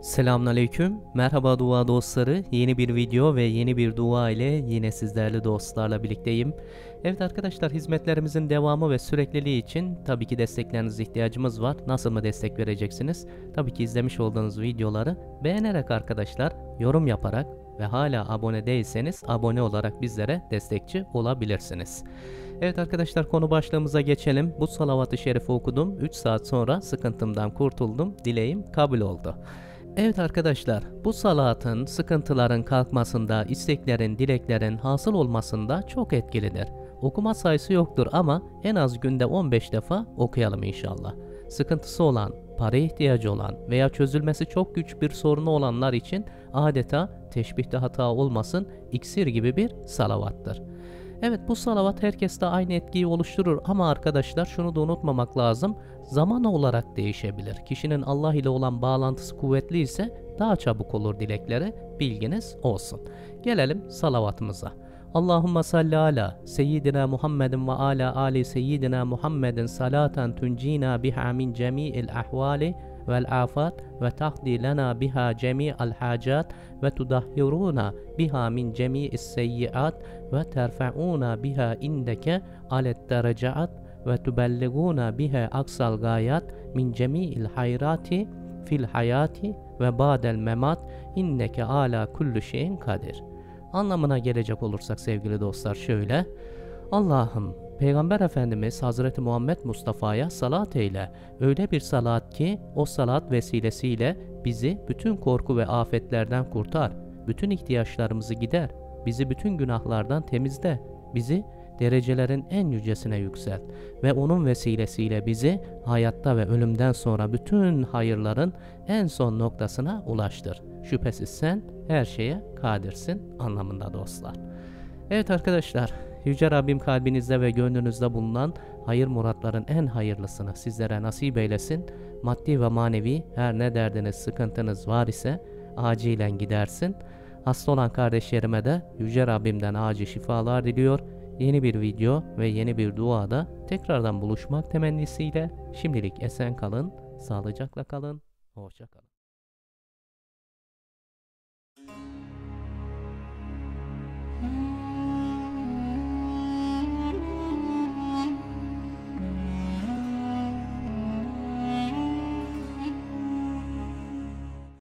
Selamünaleyküm. Merhaba dua dostları. Yeni bir video ve yeni bir dua ile yine sizlerle dostlarla birlikteyim. Evet arkadaşlar, hizmetlerimizin devamı ve sürekliliği için tabii ki desteklerinize ihtiyacımız var. Nasıl mı destek vereceksiniz? Tabii ki izlemiş olduğunuz videoları beğenerek arkadaşlar, yorum yaparak ve hala abone değilseniz abone olarak bizlere destekçi olabilirsiniz. Evet arkadaşlar, konu başlığımıza geçelim. Bu salavat-ı şerifi okudum. 3 saat sonra sıkıntımdan kurtuldum. Dileğim kabul oldu. Evet arkadaşlar, bu salatın sıkıntıların kalkmasında, isteklerin, dileklerin hasıl olmasında çok etkilidir. Okuma sayısı yoktur ama en az günde 15 defa okuyalım inşallah. Sıkıntısı olan, para ihtiyacı olan veya çözülmesi çok güç bir sorunu olanlar için adeta teşbihte hata olmasın, iksir gibi bir salavattır. Evet, bu salavat herkeste aynı etkiyi oluşturur ama arkadaşlar şunu da unutmamak lazım. Zaman olarak değişebilir. Kişinin Allah ile olan bağlantısı kuvvetli ise daha çabuk olur dilekleri. Bilginiz olsun. Gelelim salavatımıza. Allahümme salli ala seyyidina Muhammedin ve ala ali seyyidina Muhammedin salaten tuncina biha min cemi'il ahvali vel afat ve tahdi lana biha cemi'al hacat ve tudahhiruna biha min cemi'is seyyiat ve terfa'una biha indeke alet derecaat ve tubelliguna biha aksal gayat min cemi'il hayrati fil hayati ve ba'del memat inneke ala kullu şeyin kadir. Anlamına gelecek olursak sevgili dostlar şöyle: Allah'ım, Peygamber Efendimiz Hazreti Muhammed Mustafa'ya salat eyle. Öyle bir salat ki o salat vesilesiyle bizi bütün korku ve afetlerden kurtar. Bütün ihtiyaçlarımızı gider. Bizi bütün günahlardan temizle. Bizi derecelerin en yücesine yükselt. Ve onun vesilesiyle bizi hayatta ve ölümden sonra bütün hayırların en son noktasına ulaştır. Şüphesiz sen her şeye kadirsin anlamında dostlar. Evet arkadaşlar, Yüce Rabbim kalbinizde ve gönlünüzde bulunan hayır muratların en hayırlısını sizlere nasip eylesin. Maddi ve manevi her ne derdiniz, sıkıntınız var ise acilen gidersin. Hasta olan kardeşlerime de Yüce Rabbimden acil şifalar diliyor. Yeni bir video ve yeni bir duada tekrardan buluşmak temennisiyle şimdilik esen kalın, sağlıcakla kalın, hoşça kalın.